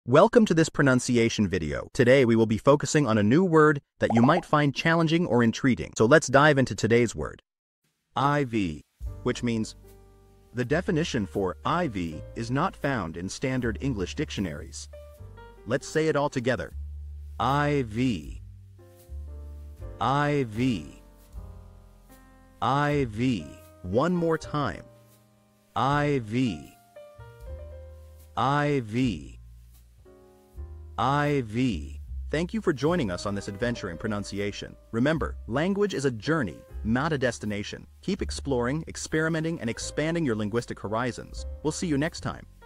Welcome to this pronunciation video. Today we will be focusing on a new word that you might find challenging or intriguing. So let's dive into today's word. IV, which means the definition for IV is not found in standard English dictionaries. Let's say it all together. IV. IV. IV. One more time. IV. IV. IV. Thank you for joining us on this adventure in pronunciation. Remember, language is a journey, not a destination. Keep exploring, experimenting, and expanding your linguistic horizons. We'll see you next time.